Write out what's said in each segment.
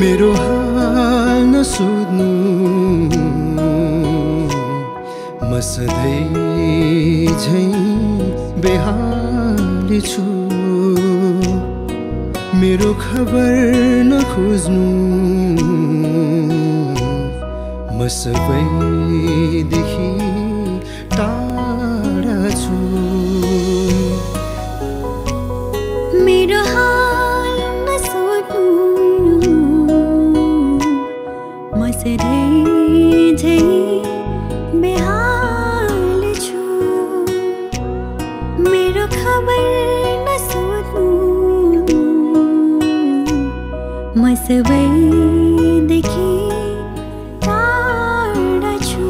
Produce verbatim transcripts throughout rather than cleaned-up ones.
मेरो हाल नसोध्नु, म सधैँ झैँ बेहाली छु। मेरो खबर नखोज्नु, म सबैदेखि टाढा छु। मेरो हाल नसोध्नु, म सधैँ झैँ बेहाली छु। मेरो खबर नसोध्नु, म सबैदेखि टाढा छु।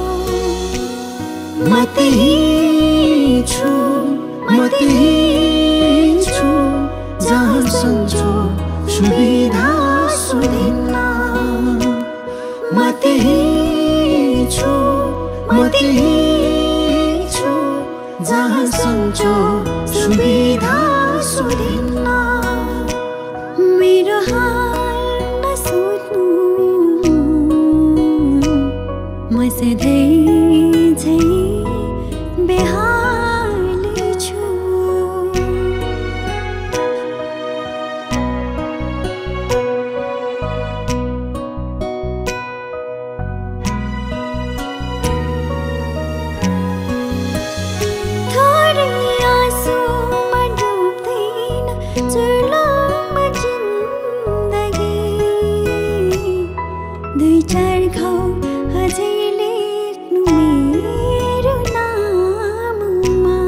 म त्यहीँ छु, म त्यहीँ छु, जहाँ सन्चो सुविधा सुधिन्न। म त्यहीँ छु, म त्यहीँ छु, जहाँ सन्चो सुविधा सुधिन्न। मेरो हाल नसोध्नु, म सधैँ झैँ बेहाली छु। थोरै आँसुमा डुब्दैन चुर्लुङमा जिन्दगी। दुई चार घाउ अझै लेख्नु मेरो नाममा।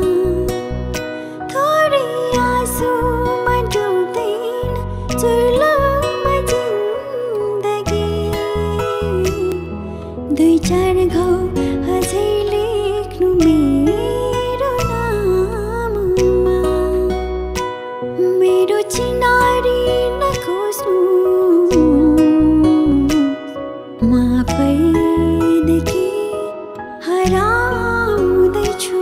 थोरै आँसुमा डुब्दैन चुर्लुङमा जिन्दगी। दुई चार घाउ अझै लेख्नु मेरो नाममा। मेरो चिनारी नखोज्नु, म आफैदेखि हराउँदैछु।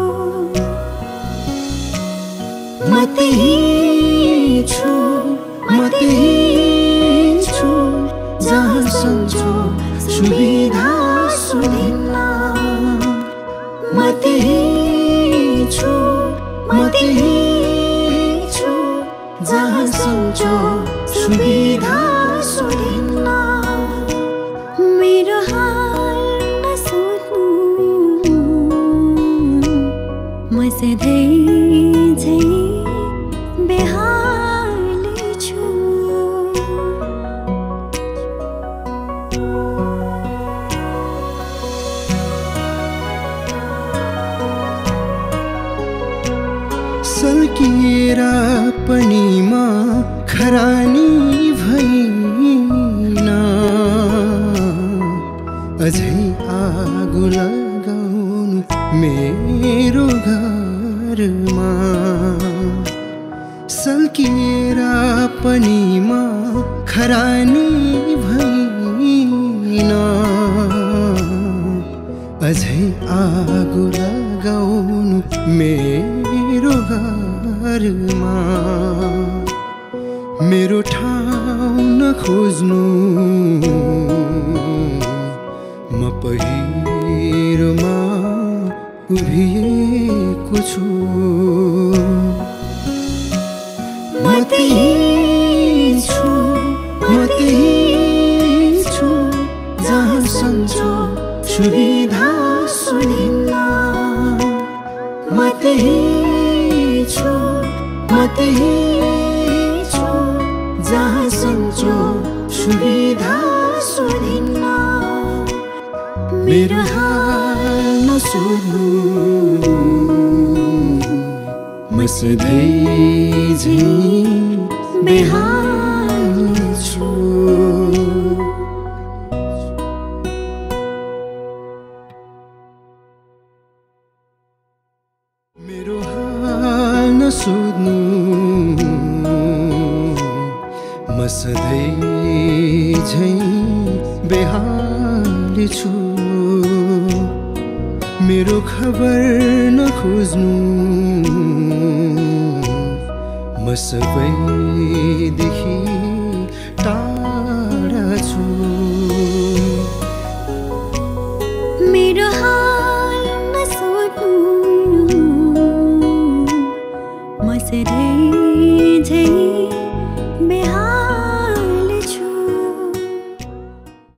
म त्यहीँ छु, म त्यहीँ छु, जहाँ सन्चो सुविधा सुधिन्न। म त्यहीँ छु, म त्यहीँ छु, जहाँ सन्चो सुविधा सुधिन्न। मेरो हाल नसोध्नु, म सधैँ झैँ बेहाली छु। सल्किएर पनि म खरानी भइन, अझै आगो लगाउनु मेरो घरमा। सल्किएर पनि म खरानी भइन, अझै आगो लगाउनु मेरो घरमा। मेरो ठाउँ नखोज्नु, म पहिरोमा उभिएको छु। म त्यहीँ छु, म त्यहीँ छु, जहाँ सन्चो सुविधा सुधिन्न। म त्यहीँ छु, म त्यहीँ छु, जहाँ सन्चो सुविधा सुधिन्न। मेरो हाल नसोध्नु, म सधैँ झैँ बेहाली छु। मेरो हाल नसोध्नु, म सधैँ झैँ बेहाली छु। मेरो खबर नखोज्नु, म सबैदेखि